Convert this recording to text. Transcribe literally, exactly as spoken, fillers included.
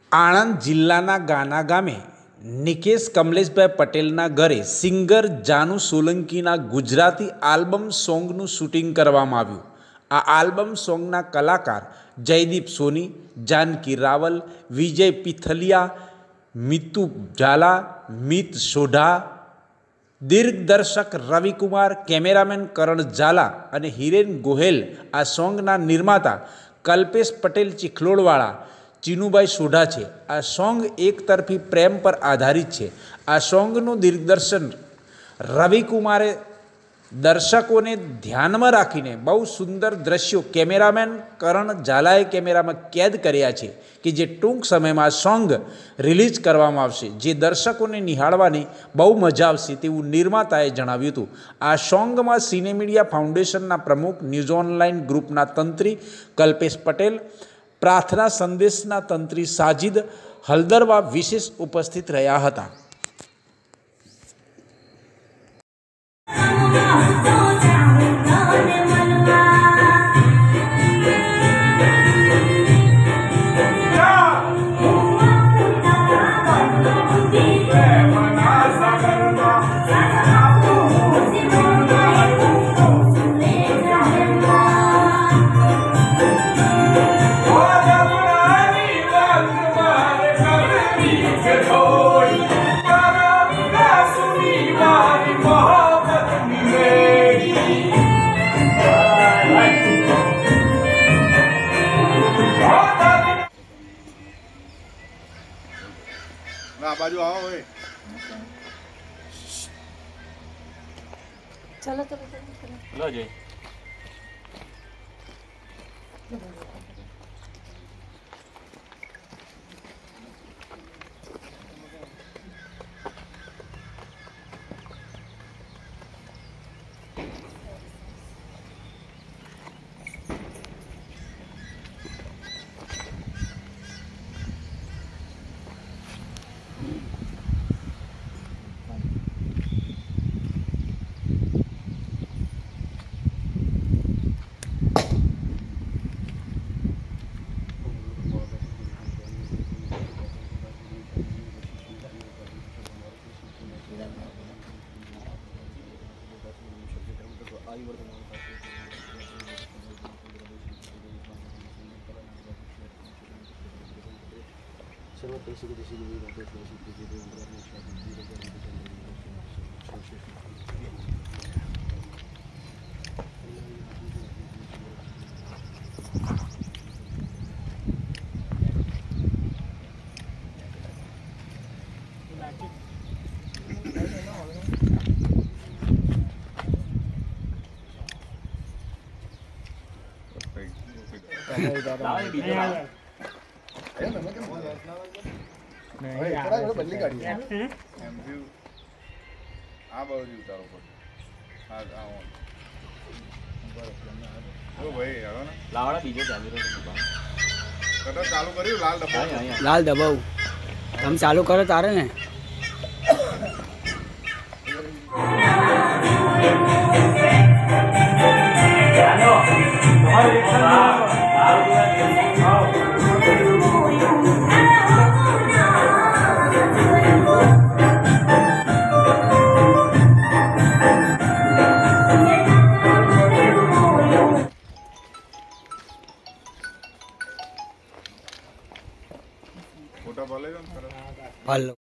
आणंद जिल्लाना गाना गामे निकेश कमलेशभाई पटेलना घरे सिंगर जानू सोलंकीना गुजराती आल्बम सोंगनु शूटिंग करवामां आव्युं। आ आल्बम सोंगना कलाकार जयदीप सोनी, जानकी रावल, विजय पिथलिया, मितू झाला, मित सोढा, दिग्दर्शक रविकुमार, कैमरामेन करण झाला अने हिरेन गोहेल आ सोंगना निर्माता कल्पेश पटेल चिखलोड़वाड़ा चीनूभाई सोढा है। आ सोंग एक तरफी प्रेम पर आधारित है। आ सोंगनु दिग्दर्शन रविकुमारे दर्शकों ने ध्यान में राखीने बहु सुंदर दृश्यों कैमरामेन करण झालाए कैमरा में कैद कर्या छे कि जे टूंक समय में आ सोंग रिलीज करवामां आवशे, जे दर्शकों ने निहाळवानी बहु मजा आवशे तेवुं निर्माताए जणाव्युं हतुं। आ सोंग में सिने मीडिया फाउंडेशन प्रमुख, न्यूज ऑनलाइन ग्रुपना तंत्री कल्पेश पटेल, प्रार्थना संदेशना तंत्री साजिद हलदरवा विशेष उपस्थित रह्या हता। बाजू आओ ओए। चलो चलो चलो लो जी। बदली गाड़ी है एमव्यू आ बाजू उतारो पर हां आओ ओ भाई हेलो ना लावड़ा बीजो कैमरा कटर चालू કર્યું लाल दबाव लाल दबाव हम चालू करो तारे ने जानो तुम्हारे रिक्शा फोटो बोलेगा हेलो